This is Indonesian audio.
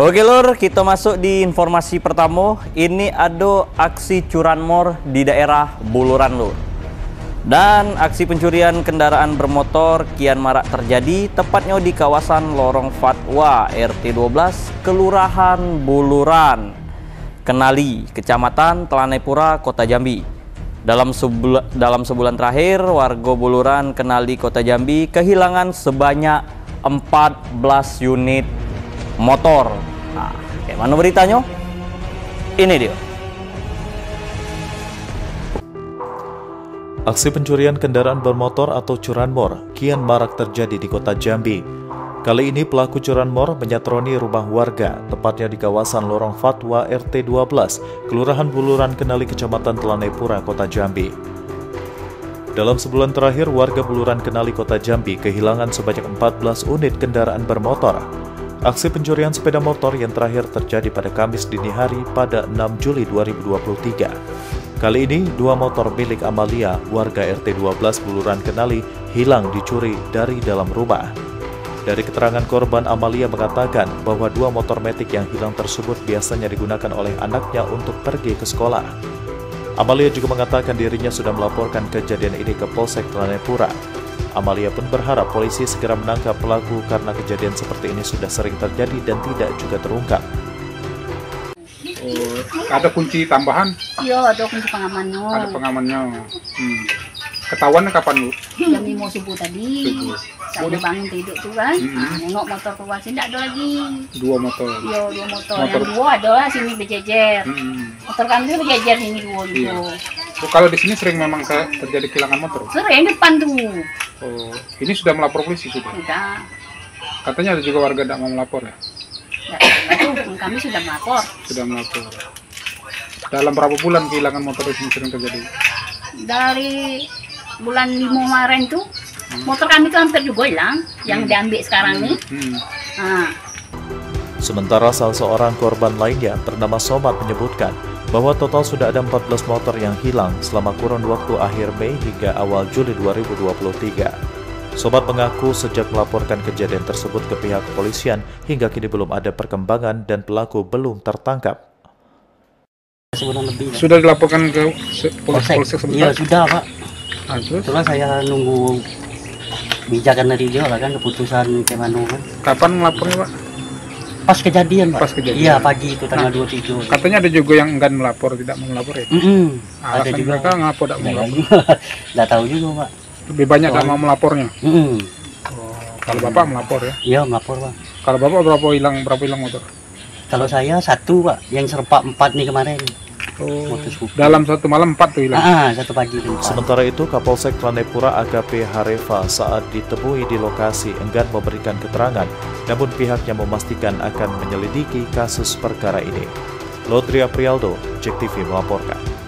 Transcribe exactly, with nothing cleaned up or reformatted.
Oke lur, kita masuk di informasi pertama. Ini ada aksi curanmor di daerah Buluran lur. Dan aksi pencurian kendaraan bermotor kian marak terjadi, tepatnya di kawasan Lorong Fatwa R T dua belas, Kelurahan Buluran, Kenali, Kecamatan Telanai-Pura, Kota Jambi. Dalam sebulan, dalam sebulan terakhir, warga Buluran, Kenali, Kota Jambi kehilangan sebanyak empat belas unit motor. Nah, kayak mana beritanya? Ini dia. Aksi pencurian kendaraan bermotor atau curanmor kian marak terjadi di Kota Jambi. Kali ini pelaku curanmor menyatroni rumah warga, tepatnya di kawasan Lorong Fatwa R T dua belas, Kelurahan Buluran, Kenali, Kecamatan Telanai-Pura, Kota Jambi. Dalam sebulan terakhir, warga Buluran, Kenali, Kota Jambi kehilangan sebanyak empat belas unit kendaraan bermotor. Aksi pencurian sepeda motor yang terakhir terjadi pada Kamis dini hari pada enam Juli dua ribu dua puluh tiga. Kali ini, dua motor milik Amalia, warga R T dua belas Buluran, Kenali, hilang dicuri dari dalam rumah. Dari keterangan korban, Amalia mengatakan bahwa dua motor metik yang hilang tersebut biasanya digunakan oleh anaknya untuk pergi ke sekolah. Amalia juga mengatakan dirinya sudah melaporkan kejadian ini ke Polsek Telanai-Pura. Amalia pun berharap polisi segera menangkap pelaku karena kejadian seperti ini sudah sering terjadi dan tidak juga terungkap. Oh, ada kunci tambahan? Iya, ada kunci pengamannya. Ada pengamannya. Hmm. Ketahuan kapan, Bu? Jam lima subuh tadi. Subuh. Saya bangun tidur tuh kan, Mm-hmm. nah, nengok motor keluar sini tidak ada lagi. Dua motor. Iya, dua motor. Motor. Yang dua adalah sini berjejer. Hmm. Motor kami itu berjejer sini dua itu. Iya. Oh, kalau di sini sering memang terjadi kehilangan motor? Sering depan tuh. Oh, ini sudah melapor polisi sudah? Sudah. Katanya ada juga warga tidak mau melapor ya? Nah, itu kami sudah melapor. Sudah melapor. Dalam berapa bulan kehilangan motor di sini sering terjadi? Dari bulan lima kemarin tuh, hmm. motor kami tuh hampir juga hilang, yang hmm. diambil sekarang hmm. nih. Hmm. Nah. Sementara salah seorang korban lainnya bernama Somat menyebutkan bahwa total sudah ada empat belas motor yang hilang selama kurun waktu akhir Mei hingga awal Juli dua ribu dua puluh tiga. Sobat mengaku sejak melaporkan kejadian tersebut ke pihak kepolisian, hingga kini belum ada perkembangan dan pelaku belum tertangkap. Sebulan lebih. Ya. Sudah dilaporkan ke polsek? Iya sudah Pak. Ah, terus? Itulah saya nunggu bijakan dari dia lah kan, keputusan kemana kan. Kapan melapornya Pak? Pas kejadian Pak. Pas kejadian. Iya pagi itu tanggal nah, dua puluh tujuh. Katanya ada juga yang enggan melapor, tidak mau melapor ya? Mm -mm. Alasan ada juga. mereka ngapa tidak mau melapor? Tidak tahu juga Pak. Lebih banyak tidak mau melapornya? Mm -mm. Oh, kalau Bapak melapor ya? Iya melapor Pak. Kalau Bapak berapa hilang berapa hilang motor? Kalau saya satu Pak, yang serempak empat nih kemarin. Oh, dalam satu malam empat tuh hilang? Ah, satu pagi. Empat. Sementara itu, Kapolsek Telanai-Pura A K P Hareva saat ditemui di lokasi enggan memberikan keterangan, namun pihaknya memastikan akan menyelidiki kasus perkara ini. Lodria Prialdo, J E K T V melaporkan.